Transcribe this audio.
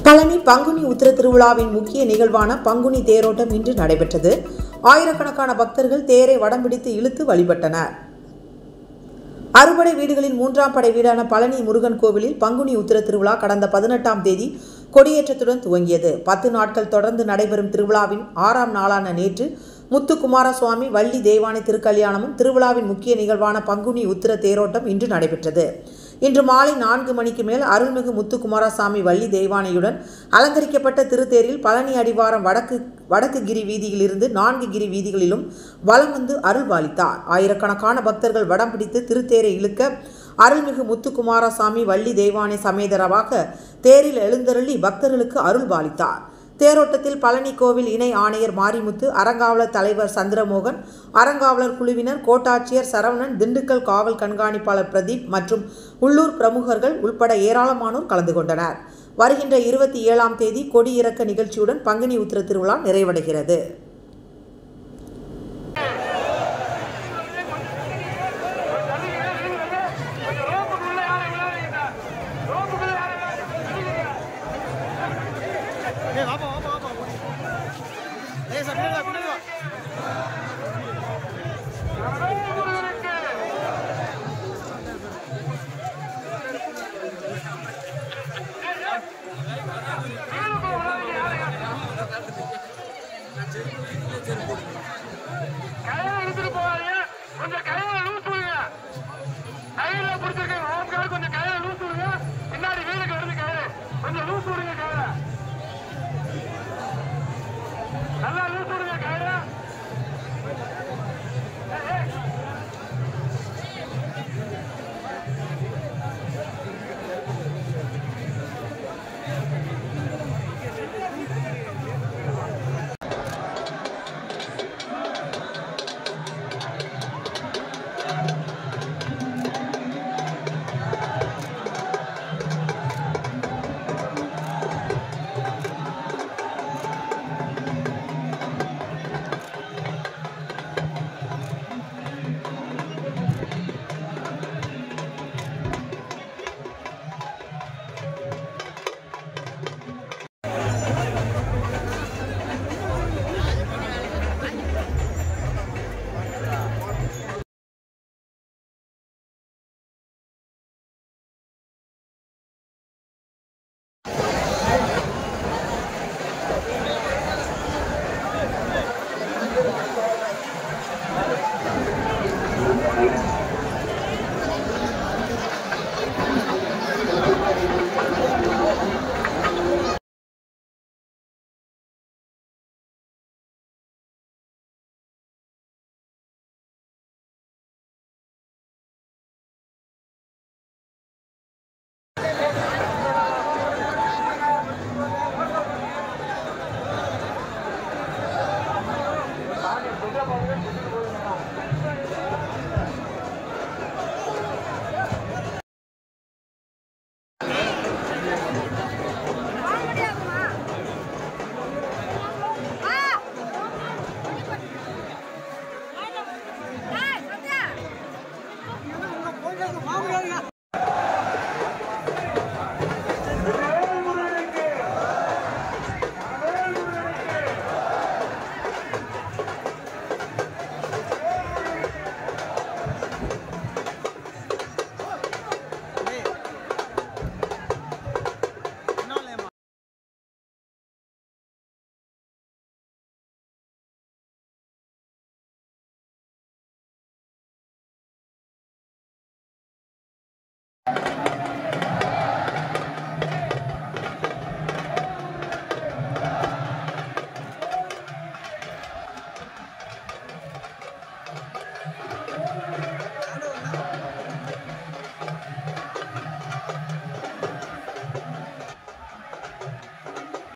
பழனி பங்குனி உத்திர திருவிழாவின் முக்கிய நிகழ்வான பங்குனி தேரோட்டம் இன்று நடைபெற்றது. ஆயிரக்கணக்கான பக்தர்கள் தேரை வடம் பிடித்து இழுத்து வழிபட்டனர். அறுபடை வீடுகளின் மூன்றாம் படை வீடான பழனி முருகன் கோவிலில் பங்குனி உத்திர திருவிழா கடந்த 18ஆம் தேதி கொடியேற்றத்துடன் துவங்கியது. 10 நாட்கள் தொடர்ந்து நடைபெறும் திருவிழாவின் 6ஆம் நாளான நேற்று முத்துக்குமாரசுவாமி வள்ளி தெய்வானை திருக்கல்யாணமும் திருவிழாவின் முக்கிய நிகழ்வான பங்குனி உத்திர தேரோட்டம் இன்று நடைபெற்றது. இன்று மாலை 4 மணிக்கு மேல் அருள்மிகு முத்துக்குமாரசாமி வள்ளி தெய்வானையுடன் அலங்கரிக்கப்பட்ட திருத்தேரில் பழனி அடிவாரம் வடக்கு கிரி வீதியிலிருந்து 4 கிரி வீதிகளிலும் வலம் வந்து அருள்பாலித்தார். ஆயிரக்கணக்கான பக்தர்கள் வடம் பிடித்து திருத்தேரை இழுக்க அருள்மிகு முத்துக்குமாரசாமி வள்ளி தெய்வானை சமேதரவாக தேரில் எழுந்தருளி பக்தர்களுக்கு அருள்பாலித்தார். தேரோட்டத்தில் பழனி கோவில் இணை ஆணையர் மாரிமுத்து, அறங்காவலர் தலைவர் சந்திரமோகன், அறங்காவலர் குழுவினர், கோட்டாட்சியர் சரவணன், திண்டுக்கல் காவல் கண்காணிப்பாளர் பிரதீப் மற்றும் உள்ளூர் பிரமுகர்கள் உள்பட ஏராளமானோர் கலந்து கொண்டனர். வருகின்ற 27ஆம் தேதி கொடி இறக்க நிகழ்ச்சியுடன் பங்குனி உத்திர திருவிழா நிறைவடைகிறது.